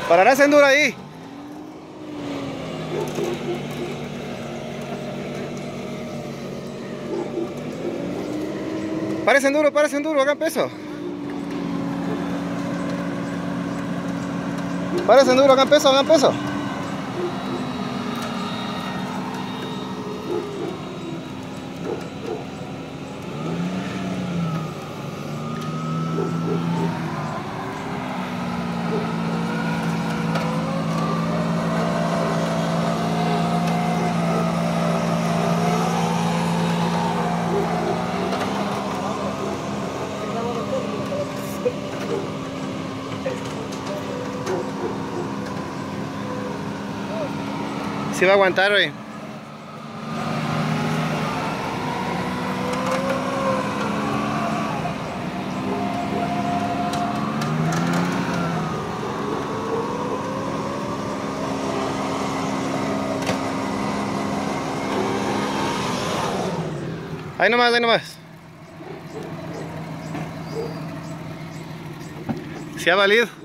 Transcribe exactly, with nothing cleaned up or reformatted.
Pararás en duro ahí. Párese en duro, párese en duro, hagan peso. Párese en duro, hagan peso, hagan peso. Si va a aguantar hoy. Ahí nomás, ahí nomás. Si ha valido.